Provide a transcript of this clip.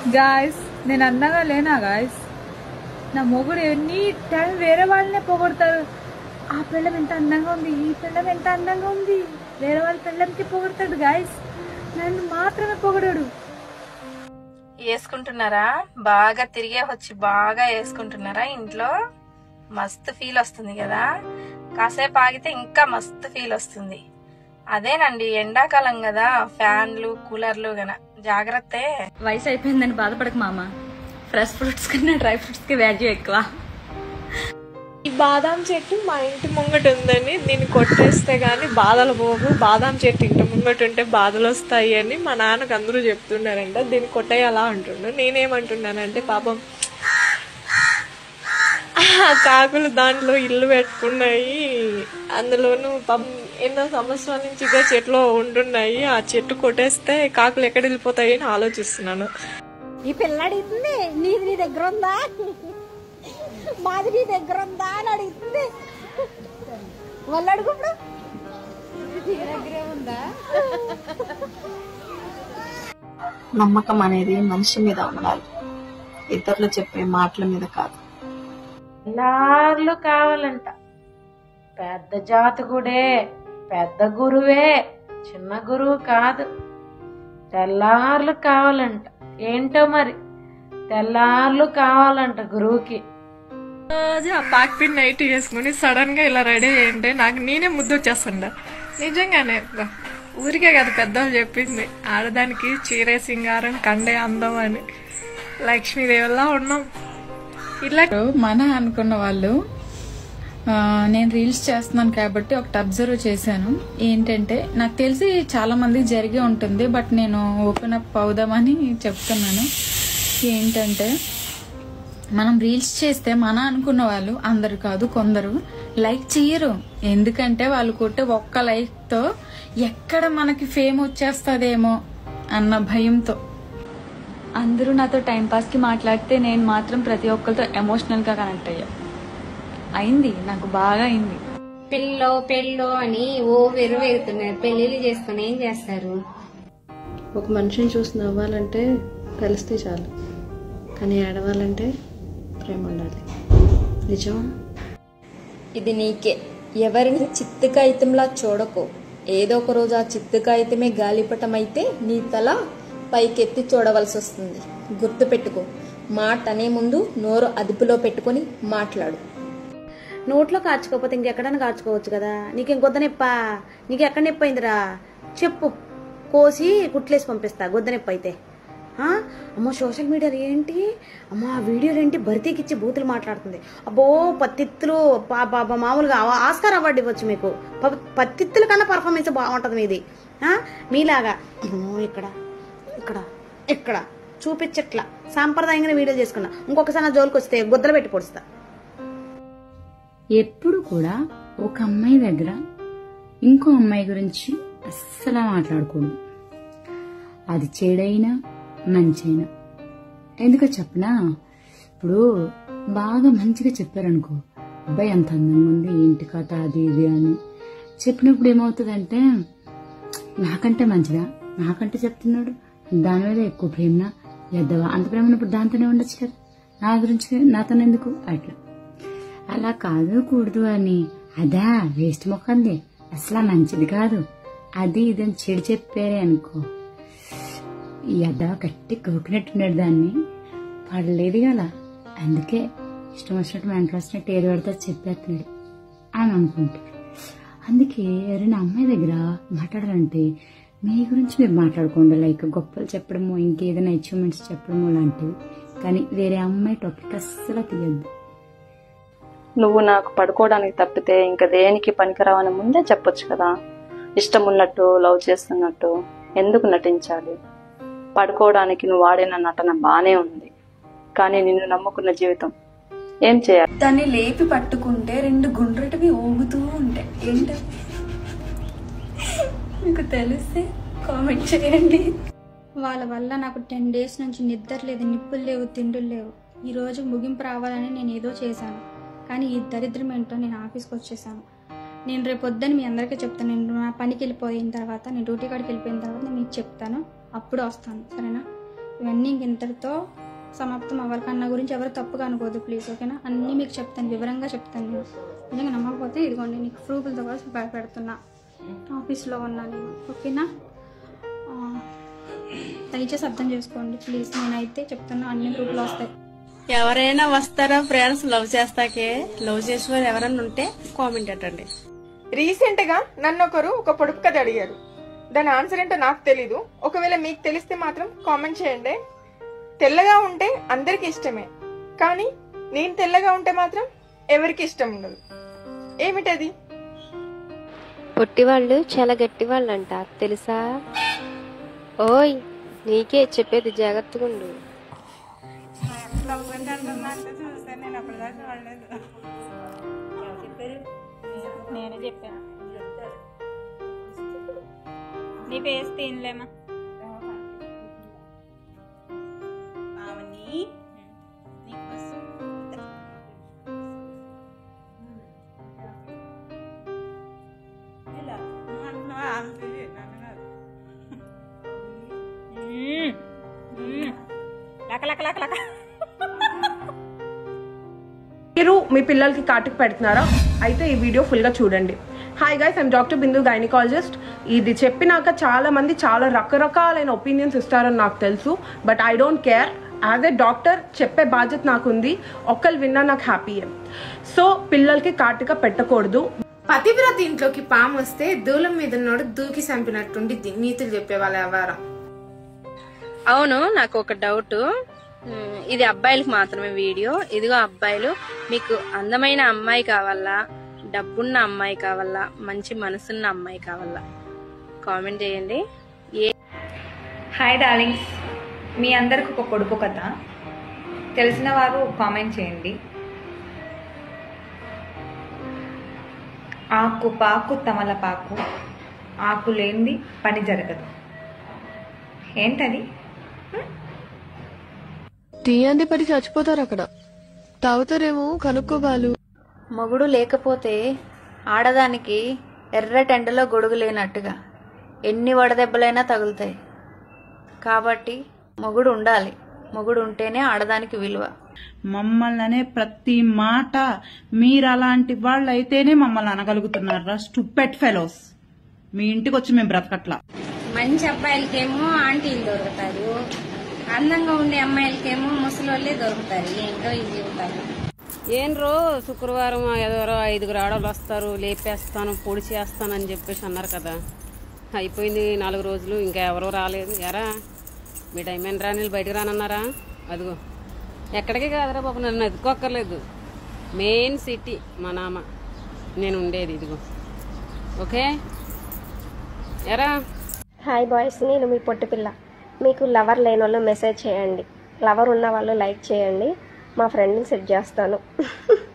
Guys నేను అందంగా లేనా గాయస్? నా మొగుడు ఎనీ టైం వేరే వాళ్ళనే పొగడతారు. ఆ పిల్లం ఎంత అందంగా ఉంది, ఈ పిల్లం ఎంత అందంగా ఉంది, వేరే వాళ్ళ పిల్లంకి పొగడతాడు గాయస్, నన్ను మాత్రమే పొగడాడు. వేసుకుంటున్నారా? బాగా తిరిగే వచ్చి బాగా వేసుకుంటున్నారా? ఇంట్లో మస్తు ఫీల్ వస్తుంది కదా, కాసేపు ఆగితే ఇంకా మస్తు ఫీల్ వస్తుంది. అదేనండి ఎండాకాలం కదా, ఫ్యాన్లు కూలర్లు గన జాగ్రత్త. వయసు అయిపోయిందని బాధపడక మామ, ఫ్రెష్ ఫ్రూట్స్ కన్నా డ్రై ఫ్రూట్స్ కి వాల్యూ ఎక్కువ. ఈ బాదాం చెట్టు మా ఇంటి ముంగట ఉందని దీన్ని కొట్టేస్తే గానీ బాధలు పోవు, బాదాం చెట్టు ఇంటి ముంగట ఉంటే బాధలు వస్తాయి అని మా నాన్నకు అందరూ చెప్తున్నారంట. దీన్ని కొట్టేయాలా అంటుండు. నేనేమంటున్నానంటే పాపం కాకులు దాంట్లో ఇల్లు పెట్టుకున్నాయి, అందులోనూ ఎన్నో సంవత్సరాల నుంచి ఇదే చెట్లు ఉంటున్నాయి. ఆ చెట్టు కొట్టేస్తే కాకులు ఎక్కడ వెళ్ళిపోతాయి అని ఆలోచిస్తున్నాను. ఈ పిల్ల అడుగుతుంది నీది నీ దగ్గర ఉందా, మాది నీ దగ్గర ఉందా అని అడుగుతుంది. వాళ్ళు అడుగు నీ దగ్గరే ఉందా. నమ్మకం అనేది మనిషి మీద ఉండాలి, ఇతరులు చెప్పే మాటల మీద కాదు. తెల్లార్లు కావాలంట. పెద్ద జాతకుడే, పెద్ద గురువే, చిన్న గురువు కాదు. తెల్లార్లు కావాలంట. ఏంటో మరి తెల్లార్లు కావాలంట గురువుకి. రోజు ఆ పాక్ పిన్ నైట్ వేసుకుని సడన్ గా ఇలా రెడీ అయ్యింటే నాకు నేనే ముద్దు వచ్చేస్తుండ. నిజంగానే ఊరికే కదా పెద్దవాళ్ళు చెప్పింది, ఆడదానికి చీరే సింగారం కండే అందం అని. లక్ష్మీదేవిలా ఉన్నాం. ఇలా మన అనుకున్న వాళ్ళు, నేను రీల్స్ చేస్తున్నాను కాబట్టి ఒకటి అబ్జర్వ్ చేశాను. ఏంటంటే నాకు తెలిసి చాలా మందికి జరిగే ఉంటుంది, బట్ నేను ఓపెన్ అప్ అవుదామని చెప్తున్నాను. ఏంటంటే మనం రీల్స్ చేస్తే మన అనుకున్న వాళ్ళు, అందరు కాదు కొందరు, లైక్ చెయ్యరు. ఎందుకంటే వాళ్ళు కొట్టే ఒక్క లైక్తో ఎక్కడ మనకి ఫేమ్ వచ్చేస్తుందేమో అన్న భయంతో. అందరూ నాతో టైంపాస్కి మాట్లాడితే నేను మాత్రం ప్రతి ఒక్కరితో ఎమోషనల్గా కనెక్ట్ అయింది. నాకు బాగా అయింది. పెళ్ళో అని ఓ వెరుతున్నారు. పెళ్లిళ్ళు చేసుకుని ఏం చేస్తారు? ఒక మనిషిని చూసి నవ్వాలంటే కలిస్తే చాలు, కానీ ఏడవాలంటే ప్రేమ ఉండాలి. నిజం. ఇది నీకే. ఎవరిని చిత్తు కాగితంలా చూడకు. ఏదో ఒక రోజు ఆ చిత్తు కాగితమే గాలిపటం అయితే నీ తల పైకెత్తి చూడవలసి వస్తుంది. గుర్తుపెట్టుకో, మాట అనే ముందు నోరు అదుపులో పెట్టుకొని మాట్లాడు. నోట్లో కార్చుకోకపోతే ఇంకెక్కడైనా కార్చుకోవచ్చు కదా. నీకు ఇంకొద్ద నొప్ప, నీకు ఎక్కడ నొప్పి అయిందిరా చెప్పు, కోసి కుట్లేసి పంపిస్తా గొద్ద నొప్పి అయితే. అమ్మో సోషల్ మీడియా ఏంటి, అమ్మో ఆ వీడియోలు ఏంటి, భర్తీకిచ్చి బూతులు మాట్లాడుతుంది. అబ్బో పత్తిత్తులు మామూలుగా ఆస్కార్ అవార్డు ఇవ్వచ్చు మీకు. పత్తిత్తుల కన్నా పర్ఫార్మెన్స్ బాగుంటుంది మీది. మీలాగా ఇక్కడ ఇక్కడ ఇక్కడ చూపించట్లా సాంప్రదాయంగా వీడియోలు చేసుకున్నా. ఇంకొకసారి నా జోలికి వస్తే గుద్దలు పెట్టి పొడుస్తా. ఎప్పుడు కూడా ఒక అమ్మాయి దగ్గర ఇంకో అమ్మాయి గురించి అస్సలు మాట్లాడకూడదు. అది చెడైనా మంచైనా. ఎందుకో చెప్పనా, ఇప్పుడు బాగా మంచిగా చెప్పారనుకో, అబ్బాయి అంత అందంగా ఉంది ఏంటి కథ అది ఇది అని చెప్పినప్పుడు ఏమవుతుందంటే, నాకంటే మంచిదా, నాకంటే చెప్తున్నాడు, దాని మీద ఎక్కువ ప్రేమనా, ఎద్దవా, అంత ప్రేమ ఉన్నప్పుడు దాంతోనే ఉండొచ్చు కదా, నా గురించి నాతోనే ఎందుకు అట్లా. అలా కాదు కూడదు అని, అదా వేస్ట్ మొక్కంది, అసలు మంచిది కాదు, అది ఇదని చెడు చెప్పారే అనుకో, ఈ అద్దా గట్టి కోకినట్టున్నాడు, దాన్ని పడలేదు కదా, అందుకే ఇష్టం వచ్చినట్టు మెంటలు వచ్చినట్టు ఏది పడితే చెప్పేస్తున్నాడు అని అనుకుంటాడు. అందుకే ఎవరైనా అమ్మాయి దగ్గర మాట్లాడాలంటే మీ గురించి మీరు మాట్లాడుకోండి, లైక్ గొప్పలు చెప్పడమో ఇంకేదైనా అచీవ్మెంట్స్ చెప్పడమో లాంటివి, కానీ వేరే అమ్మాయి టాపిక్ అస్సలు తీయద్దు. నువ్వు నాకు పడుకోవడానికి తప్పితే ఇంకా దేనికి పనికిరావని ముందే చెప్పొచ్చు కదా. ఇష్టం ఉన్నట్టు లవ్ చేస్తున్నట్టు ఎందుకు నటించాలి? పడుకోవడానికి నువ్వు వాడిన నటన బానే ఉంది, కానీ నిన్ను నమ్ముకున్న జీవితం ఏం చేయాలి? దాన్ని లేపి పట్టుకుంటే 2 గుండ్రటివి ఊగుతూ ఉంటాయి. ఏంటి మీకు తెలిస్తే కామెంట్ చేయండి. వాళ్ళ వల్ల నాకు 10 డేస్ నుంచి నిద్ర లేదు, నిప్పులు లేవు, తిండులు లేవు. ఈరోజు ముగింపు రావాలని నేను ఏదో చేశాను, కానీ ఈ దరిద్రం ఏంటో నేను ఆఫీస్కి వచ్చేసాను. నేను రేపు పొద్దున్న మీ అందరికీ చెప్తాను. నేను నా పనికి వెళ్ళిపోయిన తర్వాత, నేను డ్యూటీ కాడికి వెళ్ళిపోయిన తర్వాత నేను మీకు చెప్తాను, అప్పుడు వస్తాను, సరేనా? ఇవన్నీ ఇంక ఇంతటితో సమాప్తం అవ్వాలి. కన్నా గురించి ఎవరు తప్పుగా అనుకోదు ప్లీజ్, ఓకేనా? అన్నీ మీకు చెప్తాను, వివరంగా చెప్తాను. నేను నిజంగా నమ్మకపోతే ఇదిగోండి నీకు ప్రూఫ్లతో కూడా పెడుతున్నా. ఆఫీస్లో ఉన్నా నేను, ఓకేనా? దయచేసి అర్థం చేసుకోండి ప్లీజ్. నేనైతే చెప్తున్నా అన్ని ప్రూఫ్లు వస్తాయి. ఎవరైనా వస్తారా ఫ్రెండ్స్ లవ్ చేస్తాకే? లవ్ చేసేవారు ఎవరన్నా ఉంటే కామెంట్ పెట్టండి. రీసెంట్ గా నన్ను ఒకరు ఒక పొడుపు కథ అడిగారు. దాని ఆన్సర్ ఏంటో నాకు తెలీదు. ఒకవేళ మీకు తెలిస్తే మాత్రం కామెంట్ చేయండి. తెల్లగా ఉంటే అందరికి ఇష్టమే, కానీ నేను తెల్లగా ఉంటే మాత్రం ఎవరికి ఇష్టం ఉండదు. ఏమిటది? పొట్టి వాళ్ళు చాలా గట్టి వాళ్ళు అంటారు తెలుసా? ఓయ్ నీకే చెప్పేది, జాగ్రత్తగా ఉండు. నేనే చెప్పాను. నీ ఫేస్ తినలేమా? మీరు మీ పిల్లలకి కాటుకు పెడుతున్నారా? అయితే ఈ వీడియో ఫుల్ గా చూడండి. Hi guys, I'm doctor Bindu, gynaecologist. ఇది చెప్పినాక చాలా మంది చాలా రకరకాలైన ఒపీనియన్స్ ఇస్తారని నాకు తెలుసు. But I don't care. As a doctor చెప్పే బాధ్యత నాకుంది. ఒక్కరు విన్నా నాకు హ్యాపీయే. సో పిల్లలకి కాటుక పెట్టకూడదు. పతివ్రత ఇంట్లోకి పాము వస్తే దూలం మీద ఉన్నోడు దూకి చంపినట్టుండి నీతులు చెప్పేవాళ్ళు ఎవరా? అవును, నాకు ఒక డౌట్. ఇది అబ్బాయిలకు మాత్రమే వీడియో. ఇదిగో అబ్బాయిలు, మీకు అందమైన అమ్మాయి కావాలా, డబ్బున్న అమ్మాయి కావాలా, మంచి మనసున్న అమ్మాయి కావాలా? కామెంట్ చేయండి. హాయ్ డార్లింగ్స్, మీ అందరికి ఒక పొడుపు కథ. తెలిసిన వారు కామెంట్ చేయండి. ఆకు పాకు తమలపాకు, ఆకు లేనిది పని జరగదు. ఏంటది? టీ అంది పడి చచ్చిపోతారు అక్కడ. తాగుతారేమో కనుక్కోబాలు. మొగుడు లేకపోతే ఆడదానికి ఎర్రటెండలో గొడుగు లేనట్టుగా ఎన్ని వడదెబ్బలైనా తగులుతాయి. కాబట్టి మొగుడు ఉండాలి. మొగుడు ఉంటేనే ఆడదానికి విలువ. మమ్మల్ని అనే ప్రతి మాట మీరు అలాంటి వాళ్ళు అయితేనే మమ్మల్ని అనగలుగుతున్నారా? Stupid fellows. మీ ఇంటికి వచ్చి మేము బ్రతకట్లా. మంచి అబ్బాయిలకేమో ఆంటీలు దొరుకుతారు, అందంగా ఉండే అమ్మాయిలకేమో ముసలోళ్ళే దొరుకుతారు. ఏంటో ఈ జీవితాలు. ఏంట్రో శుక్రవారం ఎవరో 5 ఆడవాళ్ళు వస్తారు, లేపేస్తాను పొడి చేస్తాను అని చెప్పేసి అన్నారు కదా. అయిపోయింది 4 రోజులు, ఇంకా ఎవరో రాలేదు. ఎరా మీ టైం ఏం రాని బయటకు రానన్నారా? అదిగో ఎక్కడికి కాదురా బాబు, నన్ను ఎదుకోక్కర్లేదు. మెయిన్ సిటీ మా నామ నేను ఉండేది ఇదిగో. ఓకే ఎరా? హాయ్ బాయ్స్, నేను మీ పొట్టి పిల్ల. మీకు లవర్ లేని వాళ్ళు మెసేజ్ చేయండి, లవర్ ఉన్న వాళ్ళు లైక్ చేయండి. మా ఫ్రెండ్ని సెట్ చేస్తాను.